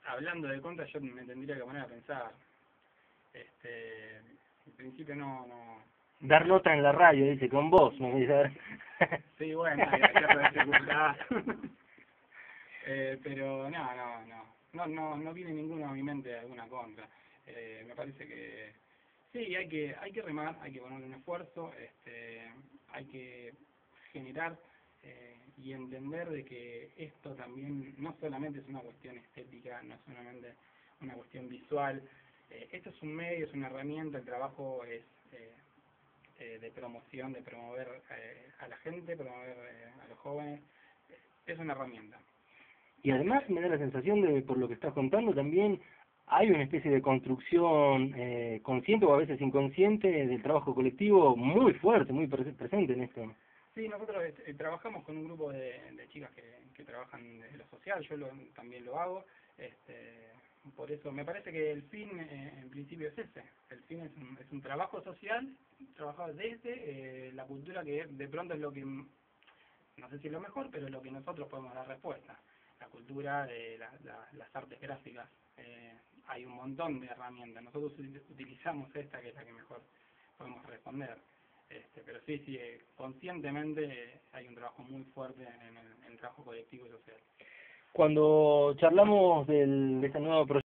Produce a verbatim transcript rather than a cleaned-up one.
hablando de contra, yo me tendría que poner a pensar. Este, en principio no, no. Dar nota en la radio, dice, con vos, me dice. Sí, bueno, hay que hacer dificultad. eh, pero no, no, no. No, no, no viene ninguno a mi mente alguna contra. Eh, me parece que sí, hay que, hay que remar, hay que ponerle un esfuerzo, este, hay que generar eh, y entender de que esto también no solamente es una cuestión estética, no es solamente una cuestión visual, eh, esto es un medio, es una herramienta, el trabajo es eh, eh, de promoción, de promover eh, a la gente, promover eh, a los jóvenes, es una herramienta. Y además me da la sensación de, por lo que estás contando, también hay una especie de construcción eh, consciente o a veces inconsciente del trabajo colectivo muy fuerte, muy pre presente en esto. Sí, nosotros eh, trabajamos con un grupo de, de chicas que, que trabajan desde lo social, yo lo, también lo hago, este, por eso me parece que el fin eh, en principio es ese, el fin es un, es un trabajo social, trabajar desde eh, la cultura que de pronto es lo que, no sé si es lo mejor, pero es lo que nosotros podemos dar respuesta, la cultura de la, la, las artes gráficas, eh, hay un montón de herramientas, nosotros utilizamos esta que es la que mejor podemos responder. Este, pero sí, sí, eh, conscientemente eh, hay un trabajo muy fuerte en el, en el trabajo colectivo y social. Cuando charlamos del, de esta nueva